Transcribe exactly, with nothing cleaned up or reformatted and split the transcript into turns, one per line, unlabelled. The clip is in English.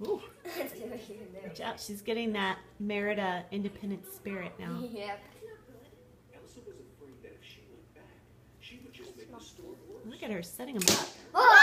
Ooh. Watch out, she's getting that Merida independent spirit now.
Yep.
Look at her setting them up.
Oh!